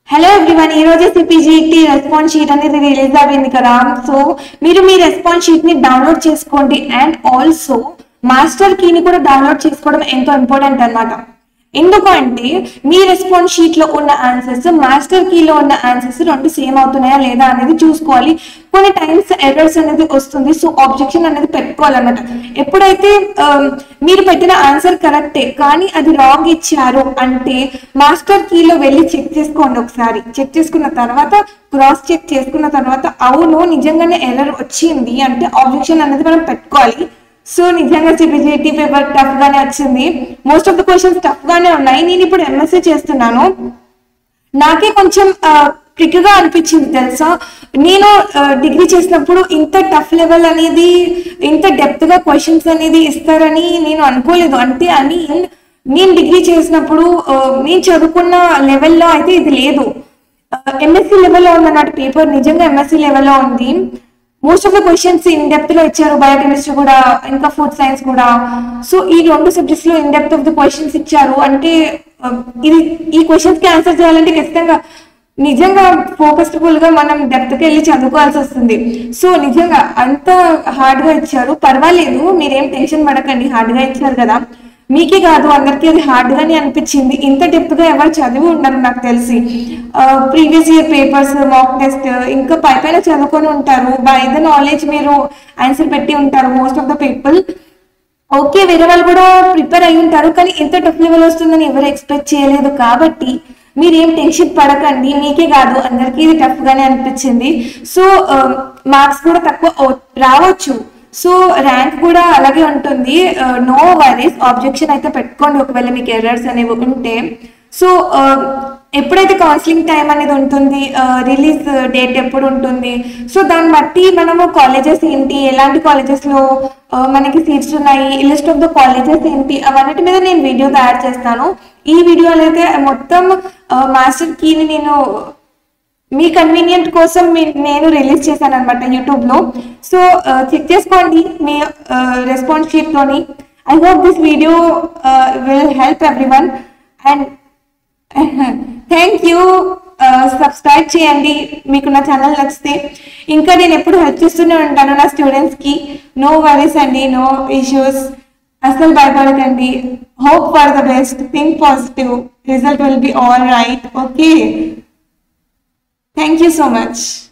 Hello everyone, ఈ రోజు CPGET response sheet అనేది రిలీజ్ అయింది కదా. సో మీరు మీ రెస్పాన్స్ షీట్ ని డౌన్లోడ్ చేసుకోండి అండ్ ఆల్సో మాస్టర్ కీని కూడా డౌన్లోడ్ చేసుకోవడం ఎంతో ఇంపార్టెంట్ అన్నమాట. ఎందుకంటే మీ రెస్పాన్స్ షీట్ లో ఉన్న ఆన్సర్స్ మాస్టర్ కీలో ఉన్న ఆన్సర్స్ రెండు సేమ్ అవుతున్నాయా లేదా అనేది చూసుకోవాలి. కొన్ని టైమ్స్ ఎర్రర్స్ అనేది వస్తుంది, సో ఆబ్జెక్షన్ అనేది పెట్టుకోవాలన్నమాట. ఎప్పుడైతే మీరు పెట్టిన ఆన్సర్ కరెక్టే కానీ అది రాంగ్ ఇచ్చారు అంటే మాస్టర్ కీలో వెళ్ళి చెక్ చేసుకోండి. ఒకసారి చెక్ చేసుకున్న తర్వాత క్రాస్ చెక్ చేసుకున్న తర్వాత అవును నిజంగానే ఎర్రర్ వచ్చింది అంటే ఆబ్జెక్షన్ అనేది మనం పెట్టుకోవాలి. సో నిజంగా సిపిజిటి పేపర్ టఫ్ గానే వచ్చింది. Most of the questions tough గానే ఉన్నాయి. నేను ఇప్పుడు ఎంఎస్సీ చేస్తున్నాను, నాకే కొంచెం ట్రిక్ గా అనిపించింది తెలుసా. నేను డిగ్రీ చేసినప్పుడు ఇంత టఫ్ లెవెల్ అనేది ఇంత డెప్త్ గా క్వశ్చన్స్ అనేది ఇస్తారని నేను అనుకోలేదు. అంటే నేను డిగ్రీ చేసినప్పుడు నేను చదువుకున్న లెవెల్లో అయితే ఇది లేదు. ఎంఎస్సీ లెవెల్లో ఉందన్నమాట పేపర్, నిజంగా ఎంఎస్సీ లెవెల్లో ఉంది. Most of the questions in depth లో ఇచ్చారు, బయోకెమిస్ట్రీ కూడా ఇంకా ఫుడ్ సైన్స్ కూడా. సో ఈ రెండు సబ్జెక్ట్స్ లో in depth of the questions ఇచ్చారు అంటే ఈ క్వశ్చన్స్ కి ఆన్సర్ చేయాలంటే ఖచ్చితంగా నిజంగా ఫోకస్ఫుల్ గా మనం డెప్త్ కి వెళ్ళి చదువుకోవాల్సి వస్తుంది. సో నిజంగా అంత హార్డ్ గా ఇచ్చారు. పర్వాలేదు, మీరేం టెన్షన్ పడకండి, హార్డ్ గా ఇచ్చారు కదా. మీకే కాదు అందరికీ అది హార్డ్ గానే అనిపించింది. ఇంత డెప్త్ గా ఎవరు చదివి ఉండరు నాకు తెలిసి. Previous year papers, mock test ఇంకా పైపైన చదువుకొని ఉంటారు. బై ద నాలెడ్జ్ మీరు ఆన్సర్ పెట్టి ఉంటారు most of the people. Okay, వేరే వాళ్ళు కూడా ప్రిపేర్ అయి ఉంటారు కానీ ఇంత టఫ్ లెవెల్ వస్తుందని ఎవరు ఎక్స్పెక్ట్ చేయలేదు. కాబట్టి మీరేం టెన్షన్ పడకండి, మీకే కాదు అందరికీ ఇది టఫ్ గానే అనిపించింది. సో మార్క్స్ కూడా తక్కువ రావచ్చు, సో ర్యాంక్ కూడా అలాగే ఉంటుంది. నో వరీస్, ఆబ్జెక్షన్ అయితే పెట్టుకోండి ఒకవేళ మీకు ఎర్రర్స్ అనేవి ఉంటే. సో ఎప్పుడైతే కౌన్సిలింగ్ టైం అనేది ఉంటుంది, రిలీజ్ డేట్ ఎప్పుడు ఉంటుంది, సో దాన్ని బట్టి మనము కాలేజెస్ ఏంటి, ఎలాంటి కాలేజెస్లో మనకి సీట్స్ ఉన్నాయి, లిస్ట్ ఆఫ్ ద కాలేజెస్ ఏంటి, అవన్నిటి మీద నేను వీడియో తయారు చేస్తాను. ఈ వీడియోలో అయితే మొత్తం మాస్టర్ కీని నేను మీ కన్వీనియంట్ కోసం నేను రిలీజ్ చేశాను అనమాట యూట్యూబ్ లో. సో చెక్ చేసుకోండి మీ రెస్పాన్స్ షీట్ లోని. I hope this video will help everyone and thank you. Subscribe చేయండి మీకు నా ఛానల్ నచ్చితే. ఇంకా నేను ఎప్పుడు హెల్ప్ చేస్తూనే ఉంటాను నా స్టూడెంట్స్ కి. నో వరీస్ అండి, నో ఇష్యూస్, అసలు భయపడకండి. Hope for the best, think positive, result will be all right. Okay, thank you so much.